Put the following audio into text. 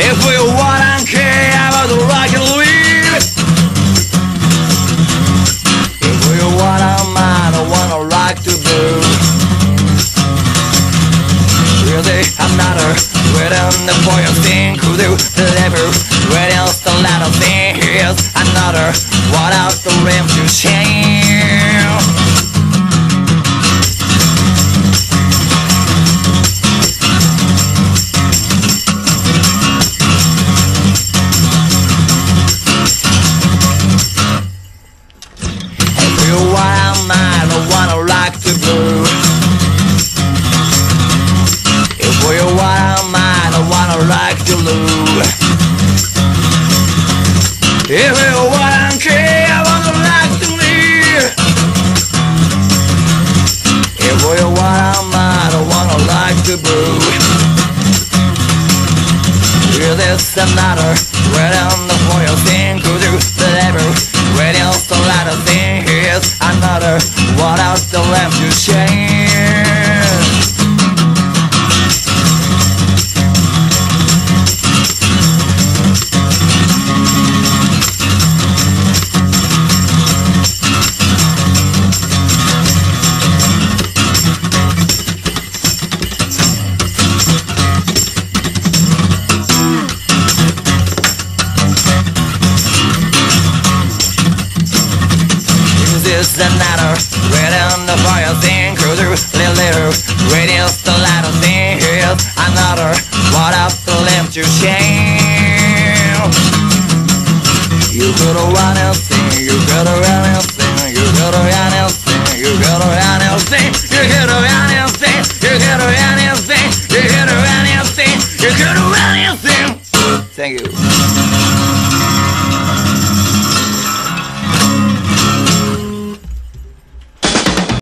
If we wanna care about the rock and leave, if we wanna mind, I wanna rock to blue. Really, I'm not a waiting the boy of thing who do the labor. Waiting the lot of thing here's another. What else the rim to change? If you wanna mind, I wanna rock the blue. If you wanna mind, I wanna rock the blue. If you wanna care, I wanna rock the blue. If you wanna mind, I wanna rock the blue. Hear this another, waiting the for your thing to do the labor. Waiting the lot of thing, here's another. What else the left to change? This another, waiting the fire thing, cruiser, little later, waiting the light of thing, here's another. What up the limb to change? You could run and sing, you could run and